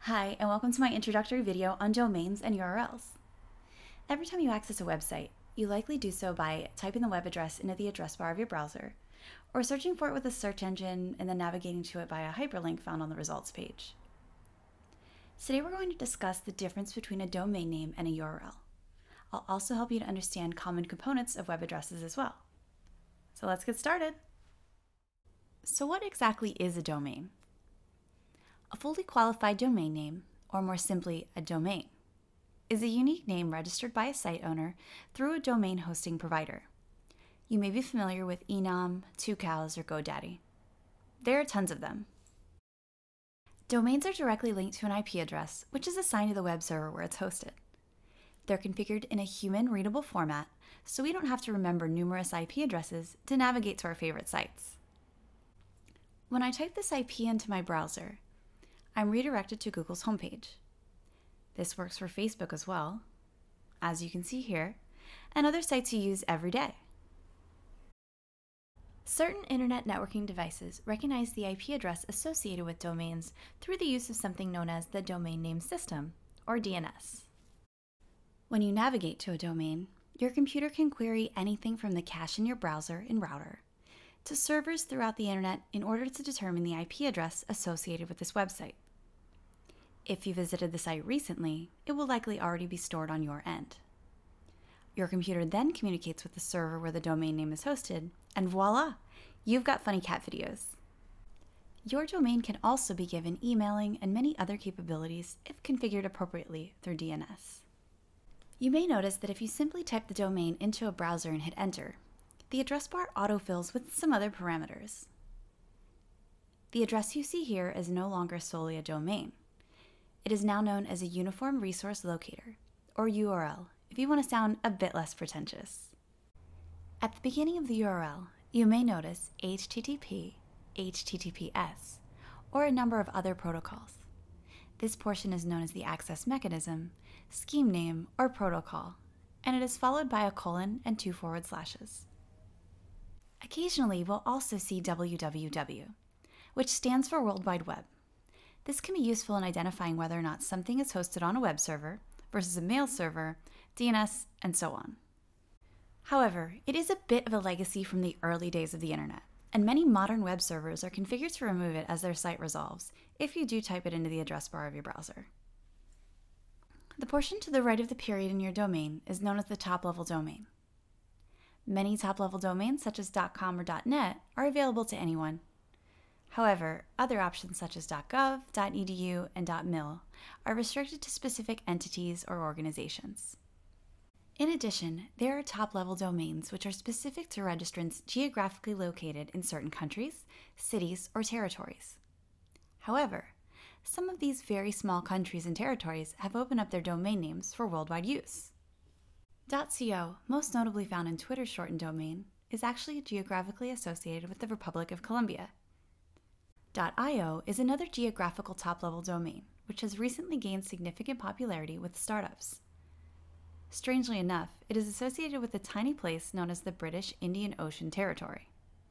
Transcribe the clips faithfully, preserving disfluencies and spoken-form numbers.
Hi, and welcome to my introductory video on domains and U R Ls. Every time you access a website, you likely do so by typing the web address into the address bar of your browser, or searching for it with a search engine and then navigating to it by a hyperlink found on the results page. Today we're going to discuss the difference between a domain name and a U R L. I'll also help you to understand common components of web addresses as well. So let's get started. So what exactly is a domain? A fully qualified domain name, or more simply, a domain, is a unique name registered by a site owner through a domain hosting provider. You may be familiar with Enum, Two Cows, or GoDaddy. There are tons of them. Domains are directly linked to an I P address, which is assigned to the web server where it's hosted. They're configured in a human-readable format, so we don't have to remember numerous I P addresses to navigate to our favorite sites. When I type this I P into my browser, I'm redirected to Google's homepage. This works for Facebook as well, as you can see here, and other sites you use every day. Certain internet networking devices recognize the I P address associated with domains through the use of something known as the Domain Name System, or D N S. When you navigate to a domain, your computer can query anything from the cache in your browser and router to servers throughout the internet in order to determine the I P address associated with this website. If you visited the site recently, it will likely already be stored on your end. Your computer then communicates with the server where the domain name is hosted, and voila, you've got funny cat videos. Your domain can also be given emailing and many other capabilities if configured appropriately through D N S. You may notice that if you simply type the domain into a browser and hit enter, the address bar autofills with some other parameters. The address you see here is no longer solely a domain. It is now known as a Uniform Resource Locator, or U R L, if you want to sound a bit less pretentious. At the beginning of the U R L, you may notice H T T P, H T T P S, or a number of other protocols. This portion is known as the access mechanism, scheme name, or protocol, and it is followed by a colon and two forward slashes. Occasionally, we'll also see W W W, which stands for World Wide Web. This can be useful in identifying whether or not something is hosted on a web server versus a mail server, D N S, and so on. However, it is a bit of a legacy from the early days of the internet, and many modern web servers are configured to remove it as their site resolves if you do type it into the address bar of your browser. The portion to the right of the period in your domain is known as the top-level domain. Many top-level domains, such as .com or .net, are available to anyone. However, other options such as .gov, .edu, and .mil are restricted to specific entities or organizations. In addition, there are top-level domains which are specific to registrants geographically located in certain countries, cities, or territories. However, some of these very small countries and territories have opened up their domain names for worldwide use. .co, most notably found in Twitter's shortened domain, is actually geographically associated with the Republic of Colombia. .io is another geographical top-level domain, which has recently gained significant popularity with startups. Strangely enough, it is associated with a tiny place known as the British Indian Ocean Territory.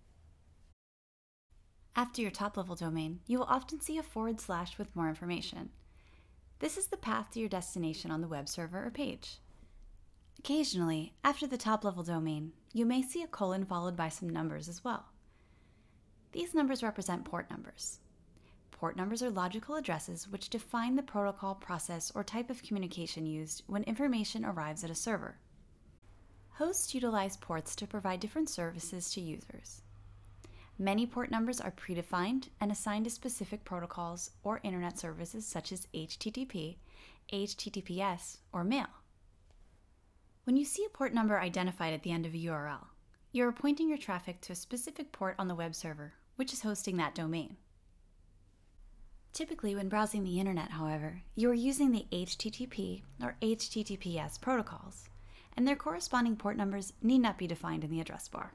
After your top-level domain, you will often see a forward slash with more information. This is the path to your destination on the web server or page. Occasionally, after the top-level domain, you may see a colon followed by some numbers as well. These numbers represent port numbers. Port numbers are logical addresses which define the protocol, process, or type of communication used when information arrives at a server. Hosts utilize ports to provide different services to users. Many port numbers are predefined and assigned to specific protocols or internet services such as H T T P, H T T P S, or mail. When you see a port number identified at the end of a U R L, you are pointing your traffic to a specific port on the web server, which is hosting that domain. Typically, when browsing the internet, however, you are using the H T T P or H T T P S protocols, and their corresponding port numbers need not be defined in the address bar.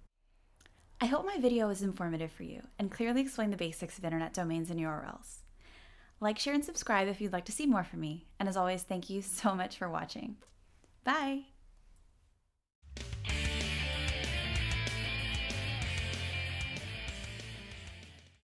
I hope my video was informative for you and clearly explained the basics of internet domains and U R Ls. Like, share, and subscribe if you'd like to see more from me, and as always, thank you so much for watching. Bye!